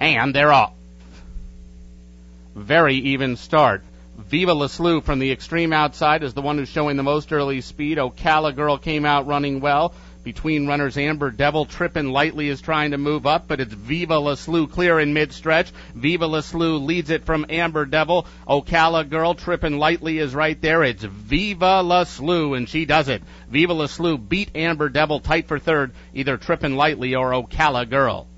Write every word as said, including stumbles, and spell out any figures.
And they're off. Very even start. Viva La Slew from the extreme outside is the one who's showing the most early speed. Ocala Girl came out running well. Between runners, Amber Devil tripping lightly is trying to move up, but it's Viva La Slew clear in mid-stretch. Viva La Slew leads it from Amber Devil. Ocala Girl tripping lightly is right there. It's Viva La Slew, and she does it. Viva La Slew beat Amber Devil tight for third, either tripping lightly or Ocala Girl.